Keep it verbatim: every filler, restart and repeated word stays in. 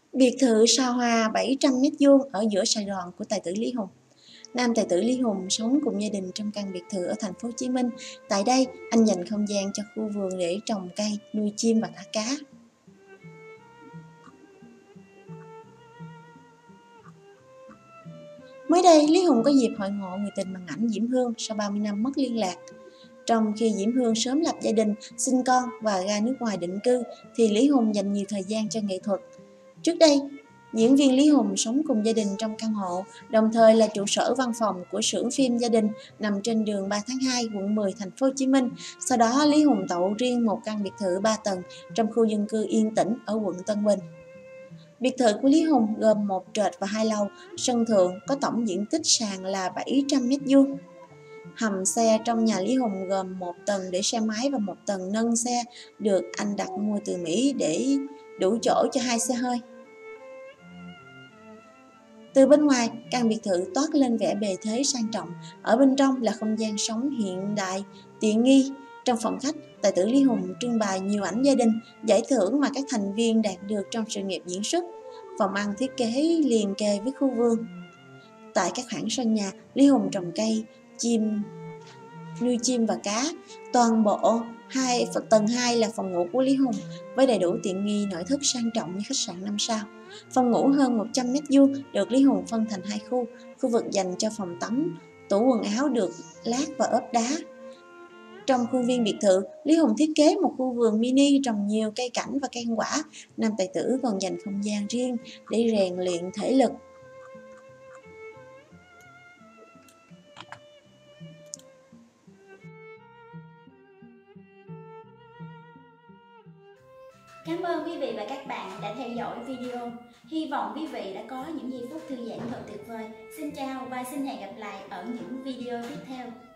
Biệt thự sao Hoa bảy trăm mét vuông ở giữa Sài Gòn của tài tử Lý Hùng. Nam tài tử Lý Hùng sống cùng gia đình trong căn biệt thự ở thành phố Hồ Chí Minh. Tại đây, anh dành không gian cho khu vườn để trồng cây, nuôi chim và thả cá. Mới đây, Lý Hùng có dịp hội ngộ người tình bằng ảnh Diễm Hương sau ba mươi năm mất liên lạc. Trong khi Diễm Hương sớm lập gia đình, sinh con và ra nước ngoài định cư, thì Lý Hùng dành nhiều thời gian cho nghệ thuật. Trước đây, diễn viên Lý Hùng sống cùng gia đình trong căn hộ, đồng thời là trụ sở văn phòng của xưởng phim gia đình nằm trên đường ba tháng hai, quận mười, thành phố Hồ Chí Minh. Sau đó, Lý Hùng tậu riêng một căn biệt thự ba tầng trong khu dân cư Yên Tĩnh ở quận Tân Bình. Biệt thự của Lý Hùng gồm một trệt và hai lầu, sân thượng có tổng diện tích sàn là bảy trăm mét vuông. Hầm xe trong nhà Lý Hùng gồm một tầng để xe máy và một tầng nâng xe được anh đặt mua từ Mỹ để đủ chỗ cho hai xe hơi. Từ bên ngoài, căn biệt thự toát lên vẻ bề thế sang trọng. Ở bên trong là không gian sống hiện đại, tiện nghi. Trong phòng khách, tài tử Lý Hùng trưng bày nhiều ảnh gia đình, giải thưởng mà các thành viên đạt được trong sự nghiệp diễn xuất. Phòng ăn thiết kế liền kề với khu vườn. Tại các khoảng sân nhà, Lý Hùng trồng cây, chim, nuôi chim và cá. Toàn bộ hai tầng hai là phòng ngủ của Lý Hùng với đầy đủ tiện nghi nội thất sang trọng như khách sạn năm sao. Phòng ngủ hơn một trăm mét vuông được Lý Hùng phân thành hai khu, khu vực dành cho phòng tắm, tủ quần áo được lát và ốp đá. Trong khuôn viên biệt thự, Lý Hùng thiết kế một khu vườn mini trồng nhiều cây cảnh và cây ăn quả. Nam tài tử còn dành không gian riêng để rèn luyện thể lực. Cảm ơn quý vị và các bạn đã theo dõi video. Hy vọng quý vị đã có những giây phút thư giãn thật tuyệt vời. Xin chào và xin hẹn gặp lại ở những video tiếp theo.